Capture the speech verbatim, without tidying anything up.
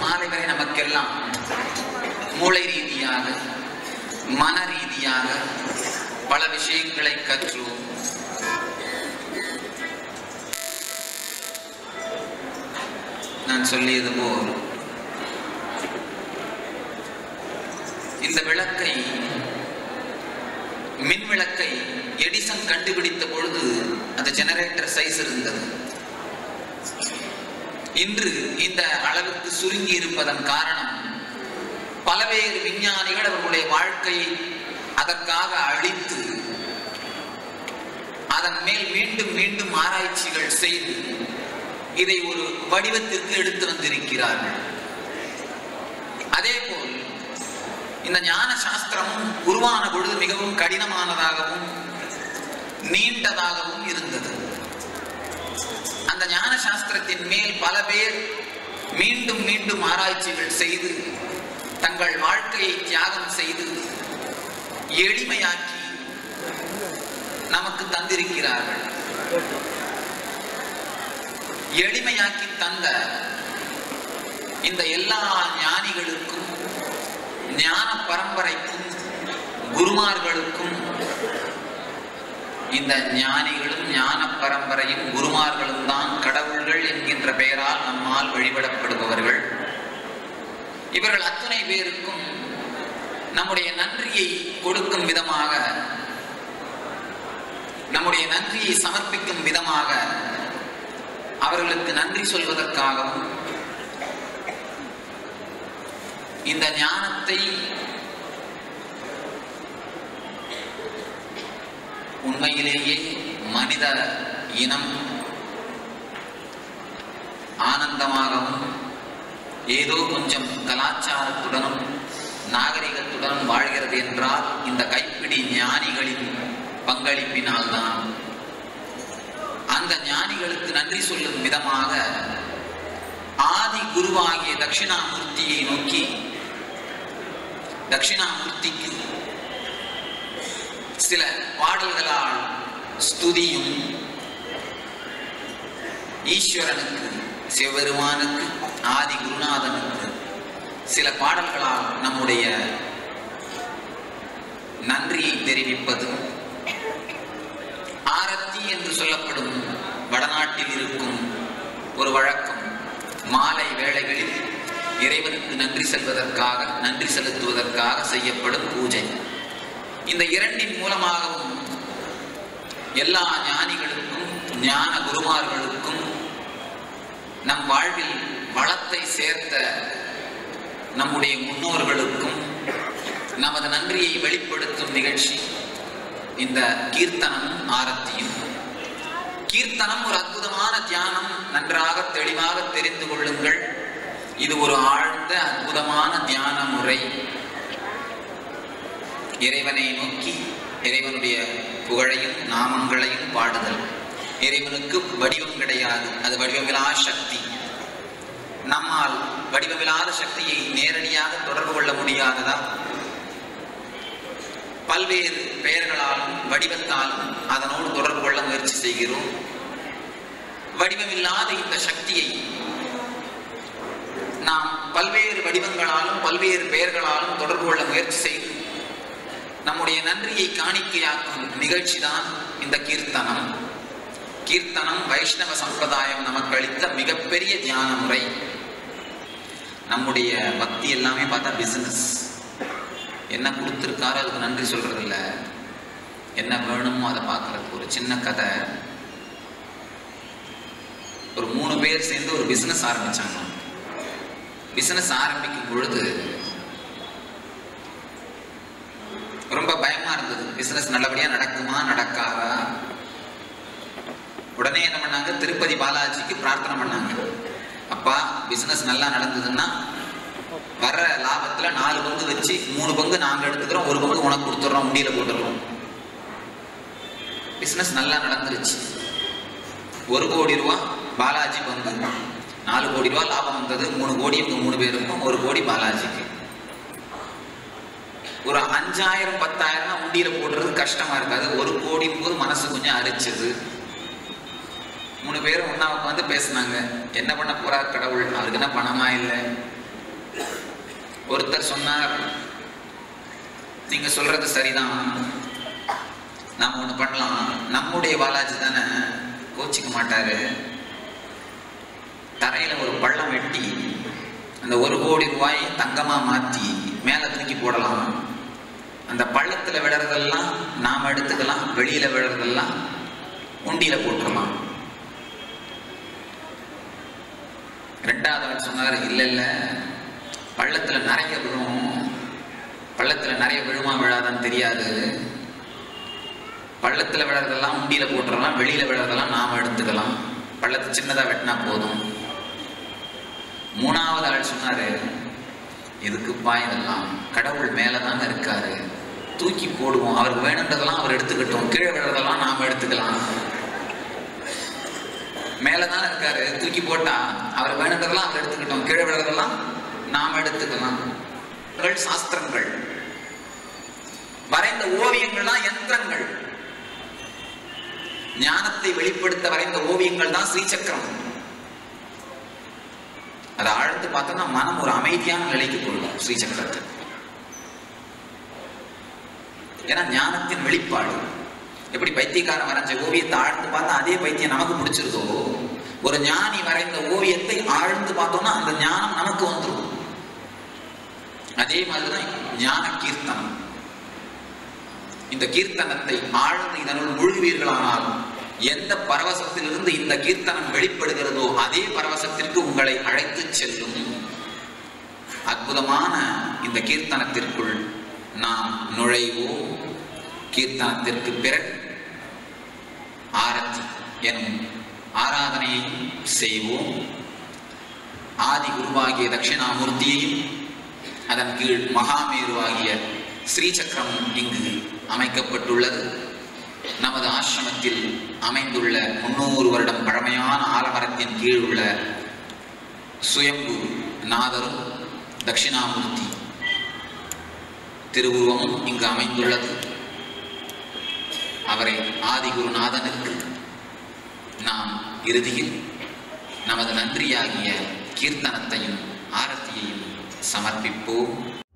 மாலை வரை நமக்கெல்லாம் மூளை ரீதியாக மன ரீதியாக பல விஷயங்களை கற்றோம். நான் சொல்லியது போல் இந்த விளக்கை, மின் விளக்கை எடிசன் கண்டுபிடித்த பொழுது அந்த ஜெனரேட்டர் சைஸ் இருந்தது. இன்று இந்த அளவுக்கு சுருங்கி இருப்பதன் காரணம் பல்வேறு விஞ்ஞானிகள் அவர்களுடைய வாழ்க்கையை அதற்காக அழித்து அதன் மேல் மீண்டும் மீண்டும் ஆராய்ச்சிகள் செய்து இதை ஒரு வடிவத்திற்கு எடுத்து வந்திருக்கிறார்கள். அதே போல் இந்த ஞான சாஸ்திரமும் உருவான பொழுது மிகவும் கடினமானதாகவும் நீண்டதாகவும் இருந்தது. அந்த ஞான சாஸ்திரத்தின் மேல் பல பேர் மீண்டும் மீண்டும் ஆராய்ச்சிகள் செய்து தங்கள் வாழ்க்கையை தியாகம் செய்து எளிமையாக்கி நமக்கு தந்திருக்கிறார்கள். எளிமையாக்கி தந்த இந்த எல்லா ஞானிகளுக்கும், ஞான பரம்பரைக்கும், குருமார்களுக்கும், இந்த ஞானிகளும் ஞான பரம்பரையும் குருமார்களும் தான் கடவுள்கள் என்கின்ற பெயரால் நம்மால் வழிபடப்படுபவர்கள். இவர்கள் அத்தனை பேருக்கும் நம்முடைய நன்றியை கொடுக்கும் விதமாக, நம்முடைய நன்றியை சமர்ப்பிக்கும் விதமாக, அவர்களுக்கு நன்றி சொல்வதற்காகவும் இந்த ஞானத்தை உண்மையிலேயே மனித இனம் ஆனந்தமாகவும் ஏதோ கொஞ்சம் கலாச்சாரத்துடனும் நாகரிகத்துடனும் வாழ்கிறது என்றால் இந்த கைப்பிடி ஞானிகளின் பங்களிப்பினால்தான். அந்த ஞானிகளுக்கு நன்றி சொல்லும் விதமாக ஆதி குருவாகிய தட்சிணாமூர்த்தியை நோக்கி, தட்சிணாமூர்த்திக்கு சில பாடல்களால் ஸ்துதியும், ஈஸ்வரனுக்கு, சிவபெருமானுக்கு, ஆதி குருநாதனுக்கு சில பாடல்களால் நம்முடைய நன்றியை தெரிவிப்பதும், ஆரத்தி என்று சொல்லப்படும் வடநாட்டில் இருக்கும் ஒரு வழக்கம், மாலை வேளைகளில் இறைவனுக்கு நன்றி செல்வதற்காக, நன்றி செலுத்துவதற்காக செய்யப்படும் பூஜை. இந்த இரண்டின் மூலமாகவும் எல்லா ஞானிகளுக்கும், ஞான குருமார்களுக்கும், நம் வாழ்வில் வளத்தை சேர்த்த நம்முடைய முன்னோர்களுக்கும் நமது நன்றியை வெளிப்படுத்தும் நிகழ்ச்சி இந்த கீர்த்தனமும் ஆரத்தியும். கீர்த்தனம் ஒரு அற்புதமான தியானம். நன்றாக தெளிவாக தெரிந்து கொள்ளுங்கள், இது ஒரு ஆழ்ந்த அற்புதமான தியான முறை. இறைவனை நோக்கி இறைவனுடைய புகழையும் நாமங்களையும் பாடுதல். இறைவனுக்கு வடிவம் கிடையாது, அது வடிவமில்லா சக்தி. நம்மால் வடிவமில்லாத சக்தியை நேரடியாக தொடர்பு கொள்ள முடியாததா? பல்வேறு பெயர்களாலும் வடிவத்தாலும் அதனோடு தொடர்பு கொள்ள முயற்சி செய்கிறோம். வடிவமில்லாத இந்த சக்தியை நாம் பல்வேறு வடிவங்களாலும் பல்வேறு பெயர்களாலும் தொடர்பு கொள்ள முயற்சி செய்து நம்முடைய நன்றியை காணிக்கையாக்கும் நிகழ்ச்சி தான் இந்த கீர்த்தனம். கீர்த்தனம் வைஷ்ணவ சம்பிரதாயம் நமக்கு அளித்த மிகப்பெரிய தியான முறை. நம்முடைய பக்தி எல்லாமே பார்த்தா பிசினஸ். என்ன கொடுத்துருக்காரோ அதுக்கு நன்றி சொல்றது இல்லை, என்ன வேணுமோ அதை பார்க்கறது. ஒரு சின்ன கதை, ஒரு மூணு பேர் சேர்ந்து ஒரு பிசினஸ் ஆரம்பிச்சாங்க. பிசினஸ் ஆரம்பிக்கும் பொழுது ரொம்ப பயமா இருந்தது. பிசினஸ் நல்லபடியா நடக்குமா நடக்காதா? உடனே என்ன பண்ணாங்க, திருப்பதி பாலாஜிக்கு பிரார்த்தனை பண்ணாங்க. அப்பா, பிசினஸ் நல்லா நடந்ததுன்னா வர்ற லாபத்துல நாலு பங்கு வச்சு மூணு பங்கு நாங்க எடுத்துக்கிறோம், ஒரு பங்கு உனக்கு கொடுத்துட்றோம், உண்டியில போட்டுடுறோம். பிசினஸ் நல்லா நடந்துருச்சு. ஒரு கோடி ரூபா பாலாஜி பங்கு, நாலு கோடி ரூபா லாபம் வந்தது. மூணு கோடி இவங்க மூணு பேருக்கும், ஒரு கோடி பாலாஜிக்கு. ஒரு அஞ்சாயிரம் பத்தாயிரம் உண்டியில போடுறது கஷ்டமா இருக்காது. ஒரு கோடின் போது மனசு கொஞ்சம் அரிச்சது. மூணு பேரும் ஒன்னா உட்காந்து பேசினாங்க, என்ன பண்ண போறார் கடவுள், அவருக்கு என்ன பணமா இல்லை, ஒருத்தர் சொன்னார், நீங்க சொல்றது சரிதான், நாம ஒண்ணு பண்ணலாம், நம்முடைய பாலாஜி தானே, கோச்சிக்க மாட்டாரு, தரையில ஒரு பள்ளம் வெட்டி அந்த ஒரு கோடி ரூபாய் தங்கமா மாத்தி மேல தூக்கி போடலாம், அந்த பள்ளத்துல விடுறதெல்லாம் நாம எடுத்துக்கலாம், வெளியில விடுறதெல்லாம் உண்டியில போட்டுடலாம். ரெண்டாவது ஆள் சொன்னாரு, இல்ல இல்ல பள்ளத்துல நிறைய விழும், பள்ளத்துல நிறைய விழுமா விழாதான்னு தெரியாது, பள்ளத்துல விழுறதெல்லாம் உண்டியில போட்டுடலாம், வெளியில விழுறதெல்லாம் நாம எடுத்துக்கலாம், பள்ளத்தை சின்னதா வெட்டினா போதும். மூணாவது ஆள் சொன்னாரு, எதுக்குப்பா இதெல்லாம், கடவுள் மேலதாங்க இருக்காரு, தூக்கி போடுவோம், அவருக்கு வேணுன்றதெல்லாம் அவர் எடுத்துக்கிட்டோம், கீழே விழுறதெல்லாம் நாம எடுத்துக்கலாம், மேலதான் இருக்காரு, தூக்கி போட்டா அவர் வேணுன்றதெல்லாம் அவர் எடுத்துக்கிட்டோம், கீழே விழுறதெல்லாம் நாம எடுத்துக்கலாம். சாஸ்திரங்கள், வரைந்த ஓவியங்கள்லாம் யந்திரங்கள், ஞானத்தை வெளிப்படுத்த வரைந்த ஓவியங்கள் தான் ஸ்ரீசக்கரம். அதை ஆழ்ந்து பார்த்தோம்னா மனம் ஒரு அமைதியான நிலைக்கு போயிடும் ஸ்ரீசக்கரத்தை. ஏன்னா ஞானத்தின் வெளிப்பாடு. எப்படி பைத்தியக்காரன் வரைஞ்ச ஓவியத்தை ஆழ்ந்து பார்த்தா அதே பைத்தியம் நமக்கு பிடிச்சிருதோ, ஒரு ஞானி வரைந்த ஓவியத்தை ஆழ்ந்து பார்த்தோம்னா அந்த ஞானம் நமக்கு வந்துடும். அதே மாதிரிதான் ஞான கீர்த்தனம். இந்த கீர்த்தனத்தை ஆழ்ந்து இதனுள் முழுவீர்களானால் எந்த பரவசத்திலிருந்து இந்த கீர்த்தனம் வெளிப்படுகிறதோ அதே பரவசத்திற்கு உங்களை அழைத்து செல்லும். அற்புதமான இந்த கீர்த்தனத்திற்குள் நாம் நுழைவோம். கீர்த்தனத்திற்கு பிறகு ஆரத்தி எனும் ஆராதனையை செய்வோம். ஆதி குருவாகிய தட்சிணாமூர்த்தியையும் அதன் கீழ் மகாமேருவாகிய ஸ்ரீசக்கரம் இங்கு அமைக்கப்பட்டுள்ளது. நமது ஆசிரமத்தில் அமைந்துள்ள முன்னூறு வருடம் பழமையான ஆலமரத்தின் கீழ் உள்ள சுயம்பு நாதரும் தட்சிணாமூர்த்தி திருவுருவமும் இங்கு அமைந்துள்ளது. அவரை ஆதிகுருநாதனுக்கு நாம் இறுதியில் நமது நன்றியாகிய கீர்த்தனத்தையும் ஆரத்தியையும் சமர்ப்பிப்போம்.